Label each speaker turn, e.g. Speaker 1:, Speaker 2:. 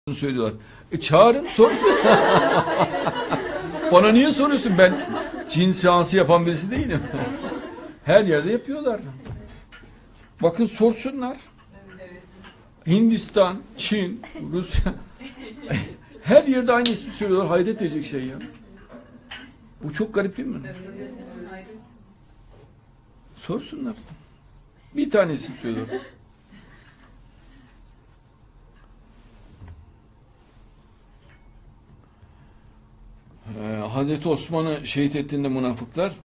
Speaker 1: söylüyorlar. Çağırın, sor. Bana niye soruyorsun? Ben cin seansı yapan birisi değilim. Her yerde yapıyorlar. Bakın sorsunlar. Hindistan, Çin, Rusya. Her yerde aynı ismi söylüyorlar. Hayret edecek şey ya. Bu çok garip değil mi? Sorsunlar. Bir tane isim söylüyorlar. Hazreti Osman'ı şehit ettiğinde münafıklar